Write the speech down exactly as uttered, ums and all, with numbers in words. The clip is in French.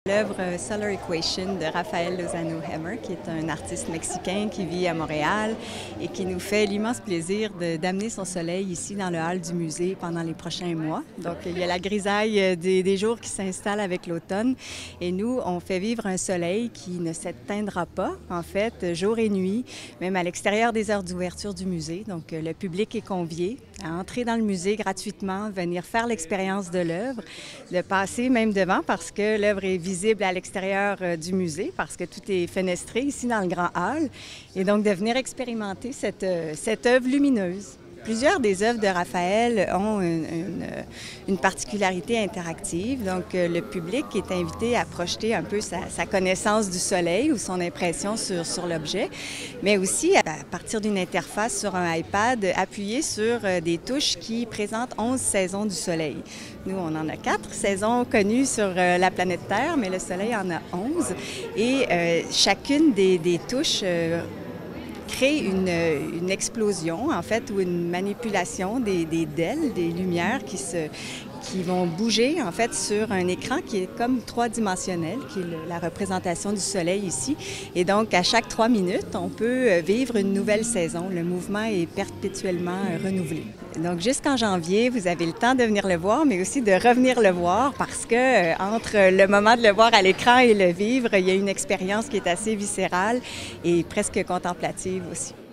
L'œuvre Solar Equation de Rafael Lozano-Hemmer, qui est un artiste mexicain qui vit à Montréal et qui nous fait l'immense plaisir d'amener son soleil ici dans le hall du musée pendant les prochains mois. Donc, il y a la grisaille des, des jours qui s'installe avec l'automne et nous, on fait vivre un soleil qui ne s'éteindra pas, en fait, jour et nuit, même à l'extérieur des heures d'ouverture du musée. Donc, le public est convié à entrer dans le musée gratuitement, venir faire l'expérience de l'œuvre, de passer même devant parce que l'œuvre est visible à l'extérieur du musée parce que tout est fenestré ici dans le grand hall et donc de venir expérimenter cette, cette œuvre lumineuse. Plusieurs des œuvres de Raphaël ont une, une, une particularité interactive. Donc, le public est invité à projeter un peu sa, sa connaissance du soleil ou son impression sur, sur l'objet, mais aussi à partir d'une interface sur un iPad, appuyer sur des touches qui présentent onze saisons du soleil. Nous, on en a quatre saisons connues sur la planète Terre, mais le soleil en a onze. Et euh, chacune des, des touches euh, crée une, une explosion, en fait, ou une manipulation des, des D E L, des lumières qui, se, qui vont bouger, en fait, sur un écran qui est comme trois-dimensionnel, qui est le, la représentation du soleil ici. Et donc, à chaque trois minutes, on peut vivre une nouvelle saison. Le mouvement est perpétuellement renouvelé. Donc, jusqu'en janvier, vous avez le temps de venir le voir, mais aussi de revenir le voir parce que euh, entre le moment de le voir à l'écran et le vivre, il y a une expérience qui est assez viscérale et presque contemplative aussi.